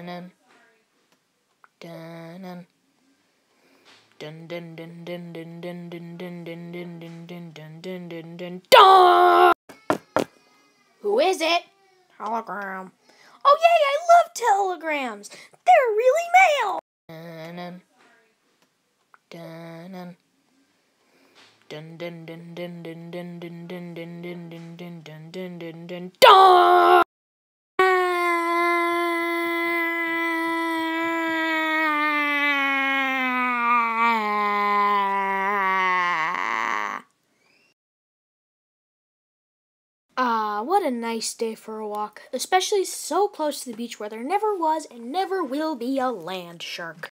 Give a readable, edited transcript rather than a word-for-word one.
Dun dun dun dun dun dun dun dun dun dun dun dun dun dun dun dun dun. Who is it? Telegram. Oh yay, I love telegrams. They're really mail. Dun dun dun dun dun dun dun dun dun dun dun dun dun dun dun dun dun dun. What a nice day for a walk, especially so close to the beach where there never was and never will be a land shark.